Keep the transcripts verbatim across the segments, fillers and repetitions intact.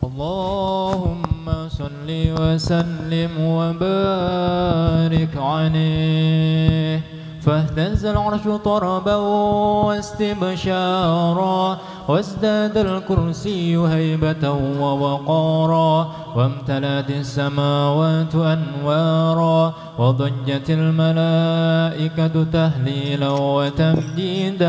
اللهم صل وسلم وبارك عليه فاهتز العرش طربا واستبشارا وازداد الكرسي هيبة ووقارا وامتلأت السماوات أنوارا وضجت الملائكة تهليلا وتمجيدا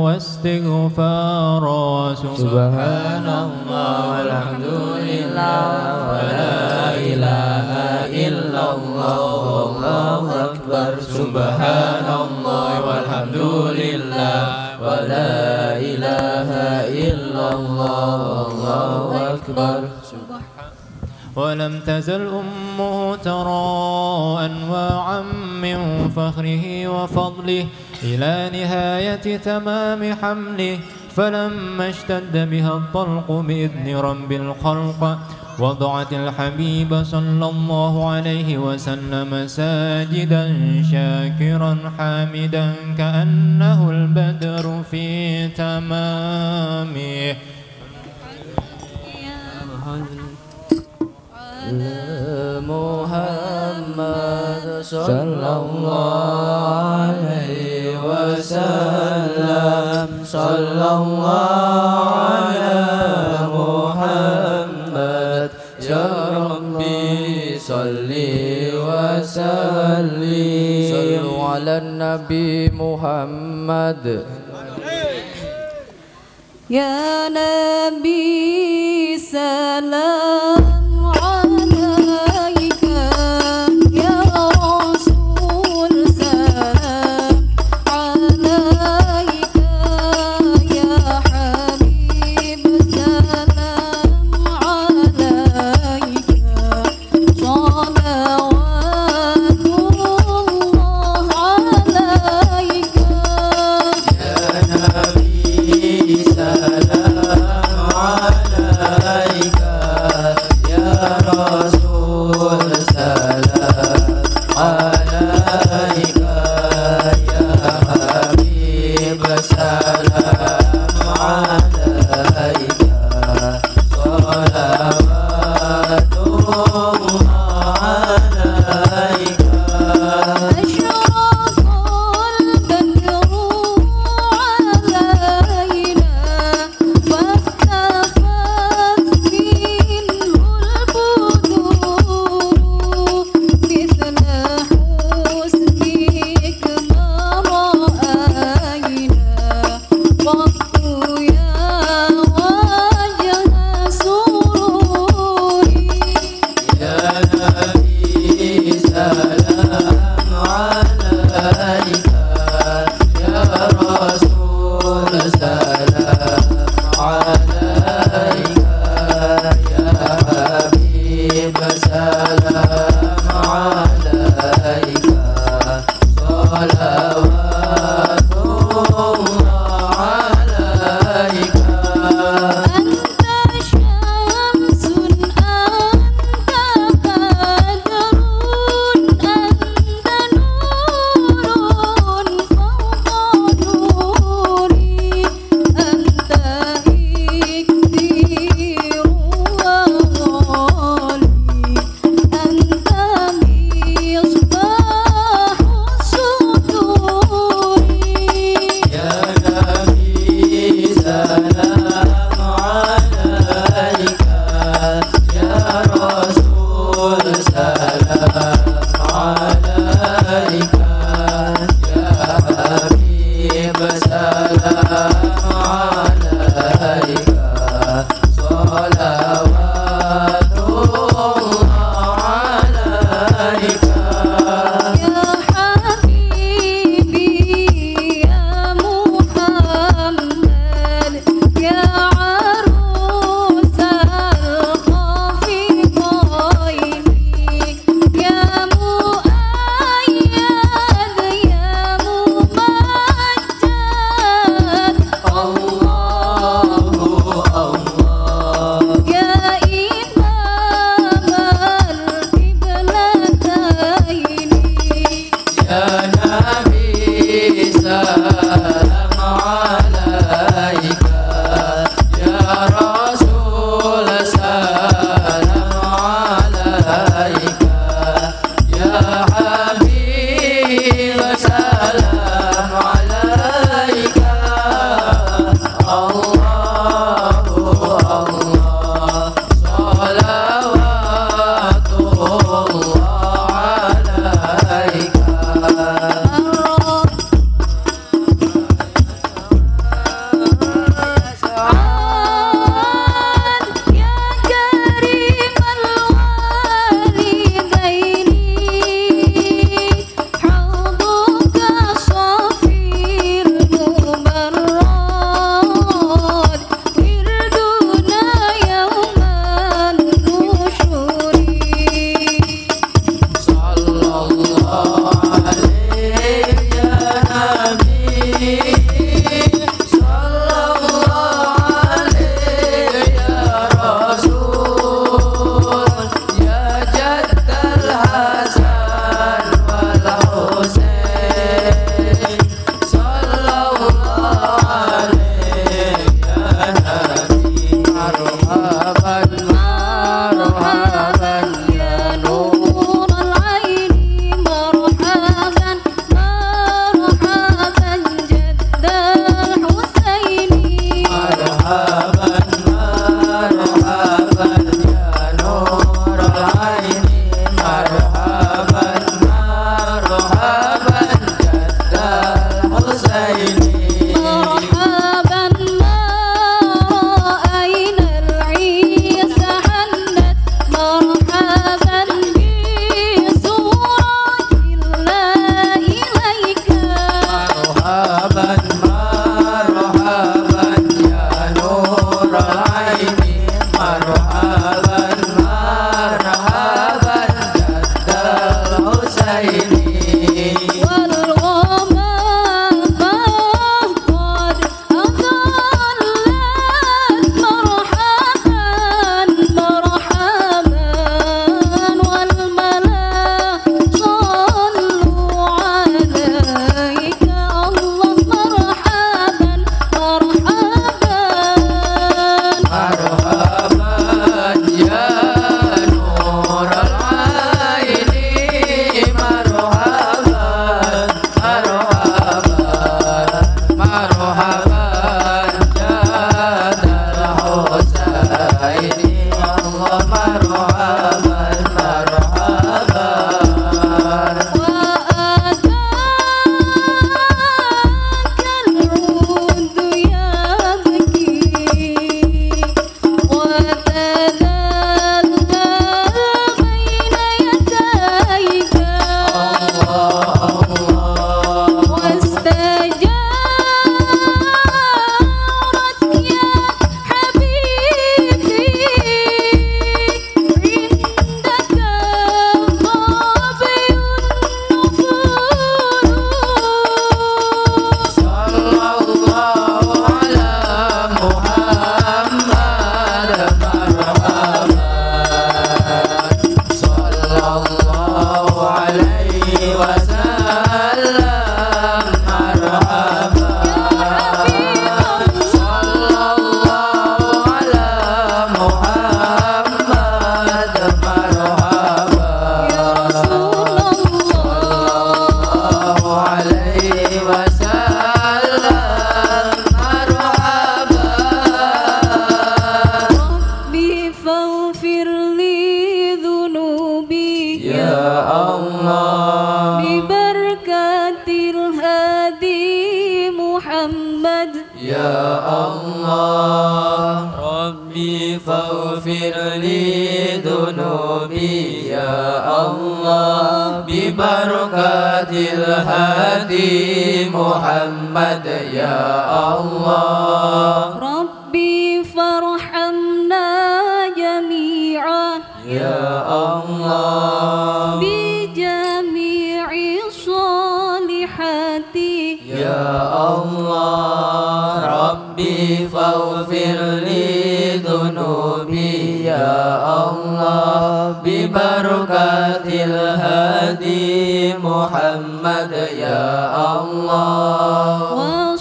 واستغفارا سبحان الله والحمد لله ولا إله إلا الله والله أكبر سبحان الله والحمد لله ولا إله إلا الله والله أكبر. ولم تزل أمه ترى أنواعا من فخره وفضله إلى نهاية تمام حمله فلما اشتد بها الطلق بإذن رب الخلق وضعت الحبيب صلى الله عليه وسلم ساجدا شاكرا حامدا كأنه البدر في تمامه. محمد صلى الله عليه وسلم صلى الله على محمد يا ربي صلي وسلم صلوا على النبي محمد. يا نبي سلام عليك يا رسول سلام عليك يا حبيب سلام عليك صلوات الله عليك يا نبي سلام عليك يا رسول سلام عليك يا حبيب سلام عليك صلوات الله عليك. أشرق البدر علينا فاختفت منه البدور مثل حسنك ما رأينا قط يا وجه سروري. يا نبي سلام عليك يا رسول سلام عليك يا حبيب سلام عليك صلوات الله عليك. أنت شمس أنت بدر أنت نور فوق نوري أنت إكسير وغالي أنت مصباح الصدور. يا نبي سلام عليك يا رسول سلام عليك يا حبيب سلام عليك صلوات الله عليك. يا حبيبي يا محمد يا عروس الخفيقين يا مؤيد يا ممجد الله الله Ya Allah, Rabbi faghfir li dunubi ya Allah, bi barakatil hadi Muhammad ya Allah. Rabbi farhamna jami'an ya Allah, bi jami'i salihati ya Allah. Rabbi faghfir li dunubi ya Allah, bi barakatil hadi Muhammad ya Allah. wa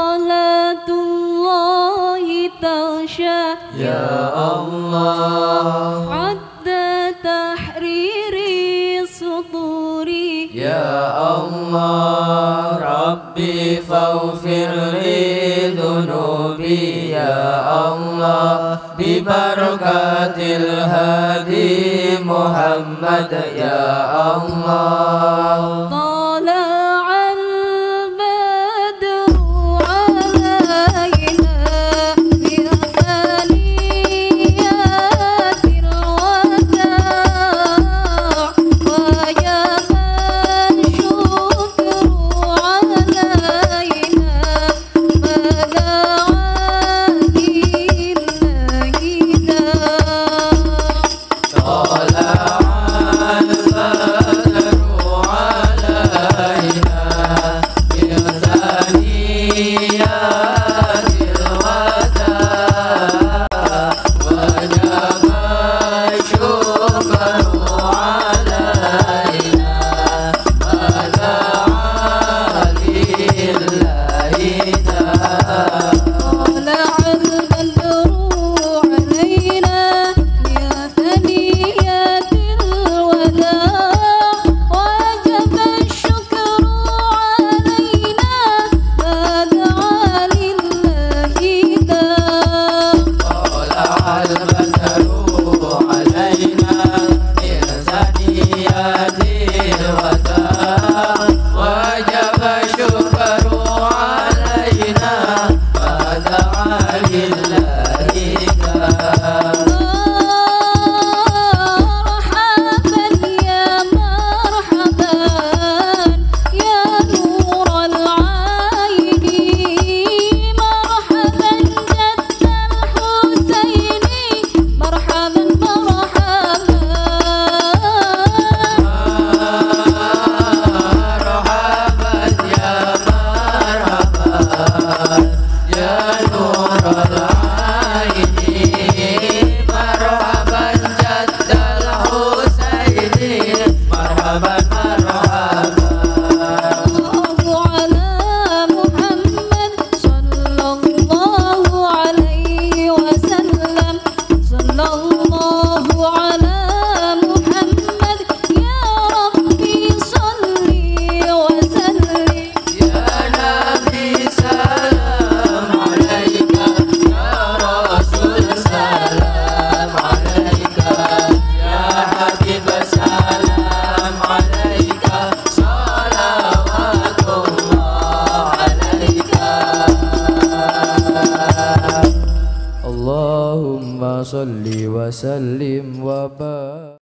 salatullahi tasha Ya Allah, adda tahriri suduri Ya Allah, Rabbi faghfir li dunubi ya Allah, bi barakatil hadi Muhammad ya Allah. tala'al badru alaina bi thaniyatil wada' wajaba syukru alaina طلع البدر علينا صلى الله على محمد يا ربي صل وسلم يا نبي سلام عليك يا رسول سلام عليك يا حبيب سلام عليك صلوات الله عليك اللهم صل وسلم وبارك